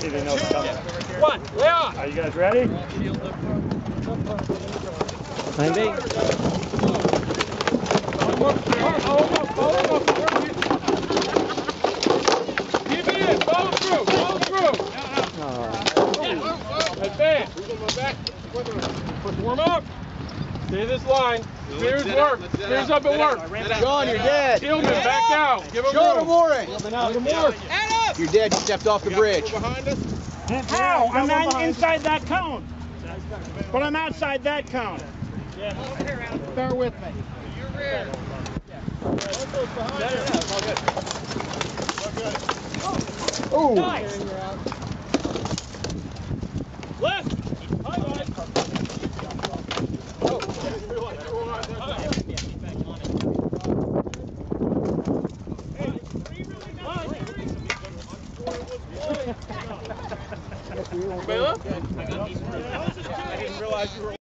See if they know it's coming. One, lay on. Are you guys ready? Line B. Keep it in. Follow through. Follow through. Advance. Warm up. Stay this line. Spears work. Spears up at work. Sean, you're dead. Shieldman, back out. Give him Sean, room. Warren. More. You're dead. You stepped off the bridge. How? I'm not inside that cone. But I'm outside that cone. Bear with me. You're rear. Oh. Nice. Left. Hi, guys. Everybody left? I didn't realize you were